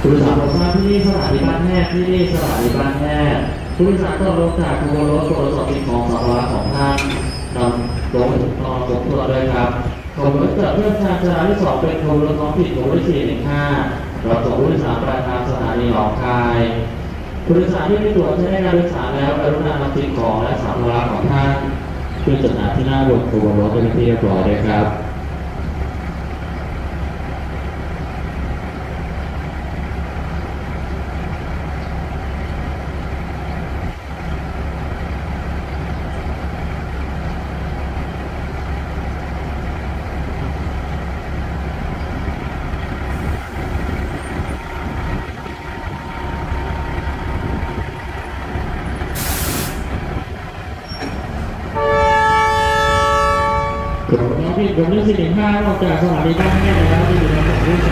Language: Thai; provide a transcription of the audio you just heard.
ผู้โดยสารโปรดทราบที่นี่สถานีบ้านแพทย์ที่นี่สถานีบ้านแพทย์ผู้โดยสารต้องลงจากขบวนรถตรวจสอบสิ่งของสัมภาระของท่านนำลงต่อตกตัวเลยครับขบวนรถจากเพื่อนชาติสถานี2เป็นขบวนรถท้องถิ่นขบวนที่415เราส่งผู้โดยสารปลายทางสถานีหนองคายผู้โดยสารที่ไม่ตรวจใช้ในการโดยสารแล้วกรุณานำสิ่งของและสัมภาระของท่านขึ้นจัดหาที่หน้าบนขบวนรถเป็นที่เรียบร้อยเลยครับกลุ่มน้องพี่กลุ่มที่415ออกจากสถานีบ้านแม่แล้วที่อยู่ในกลุ่มที่